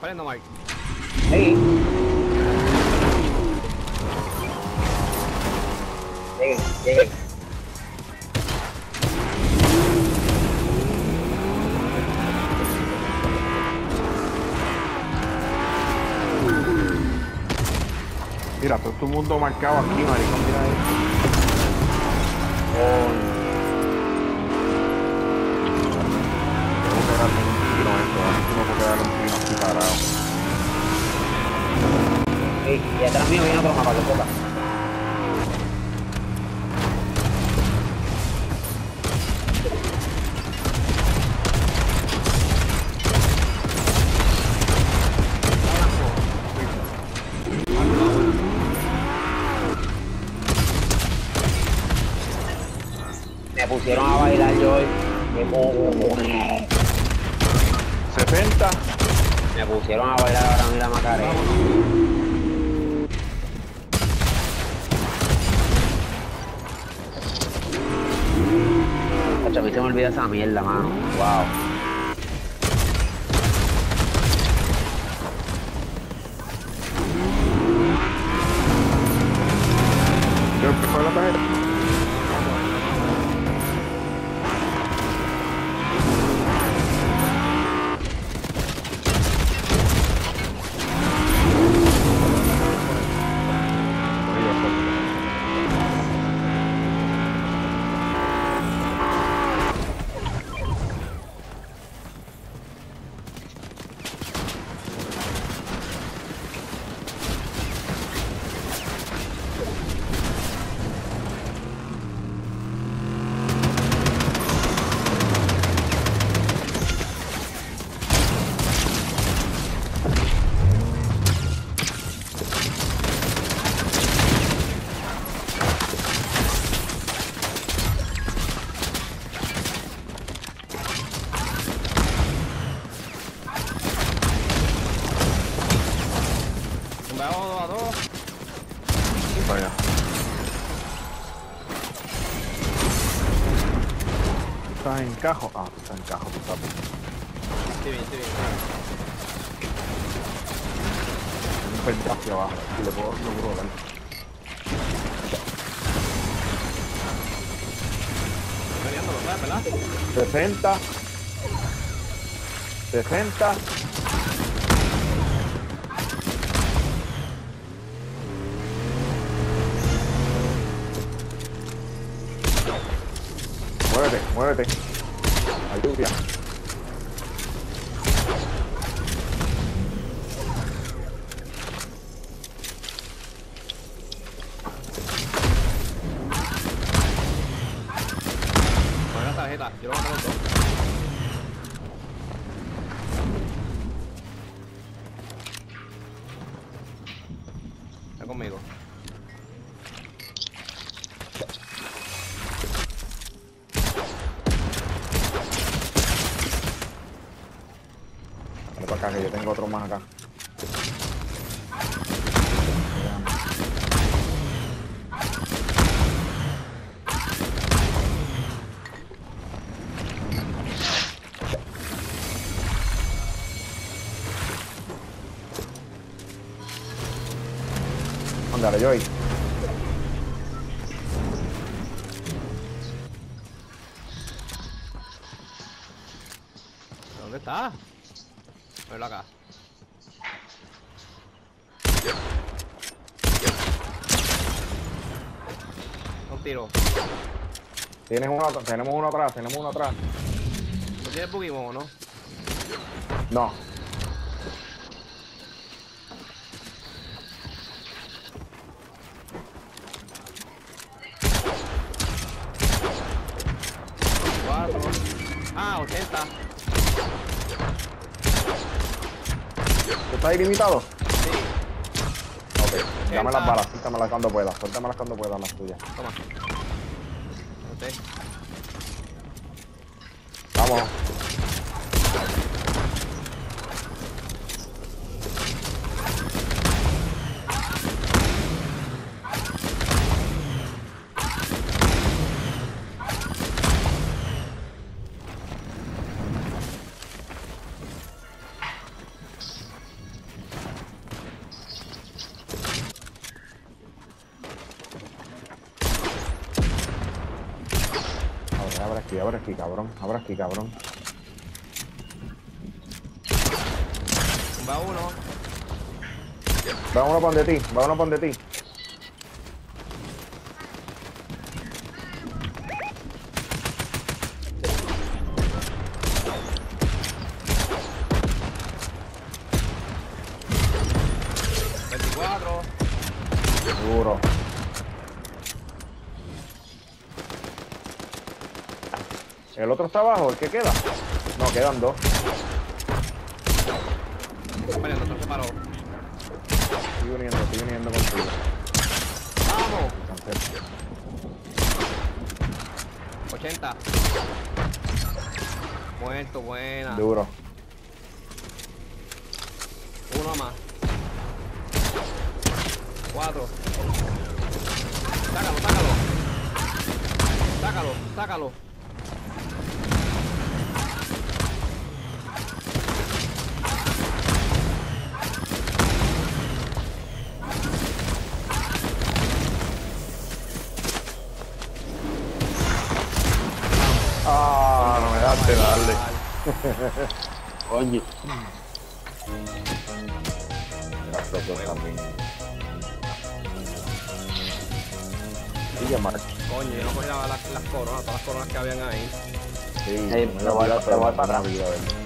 saliendo, Mike? Sí. Llegué. Mira, todo tu mundo marcado aquí, maricón, mira esto. Tengo que darle un tiro a esto, a ver si no puedo darle un tiro así parado. Y atrás mío viene otro mapa que toca. Me pusieron a bailar yo hoy. 60. Me pusieron a bailar ahora mira Macarena. A mí se me olvida esa mierda, mano. Wow. ¿Qué fue la tarjeta? Vamos a dos. Para allá. ¿Estás en cajo? Ah, estás en cajo, tú sabes. Estoy bien, estoy bien. Un pendejo hacia abajo. Si le puedo dar. Estoy peleando, ¿lo sabes, verdad? 60. 60. Muévete. Ayuda. Pon la tarjeta, yo lo voy a matar los dos. Está conmigo. Dale para acá que yo tengo otro más acá. Ándale, Joy. ¿Dónde está? Velo acá. Un tiro. Tenemos uno atrás. ¿No tienes Pokémon o no? No. Cuatro. Ah, 80. ¿Tú estás ilimitado? Sí. Ok. Dame las balas, suéltamelas cuando puedas. Suéltamelas cuando puedas, las tuyas. Toma. Ok. Vamos. abre aquí, cabrón. Abre aquí, cabrón. Va uno. Va uno para donde ti, va uno para donde ti. Duro. ¿El otro está abajo? ¿El que queda? No, quedan dos. Vale, el otro se paró. Estoy uniendo contigo. ¡Vamos! Cancel. 80. Muerto, buena. Duro. Uno más. 4. Sácalo, sácalo. Sácalo, sácalo. Ah, no me daste darle. Coño. Gracias por también. Sigue, Mark. Coño, yo no cogí las coronas, todas las coronas que habían ahí. Sí, Ey, me lo voy a- olvidado, lo voy pero para no atrás. me olvidado,